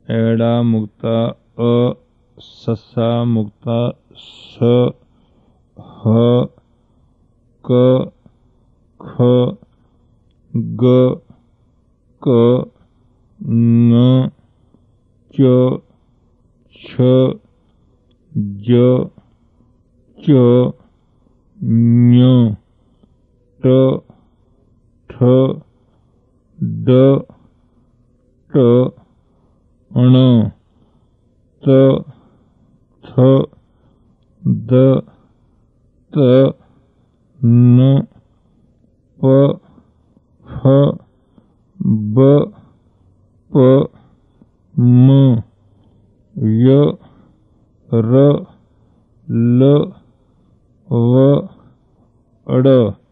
एड़ा मुक्ता अ, ससा मुक्ता स, ह, क, ख, ग, क, ङ, च, छ, ज, च, ञ, ट, ठ, ड, ट, ण, त, थ, द, त, न, प, फ, ब, प, म, य, र, ल, व, ड़।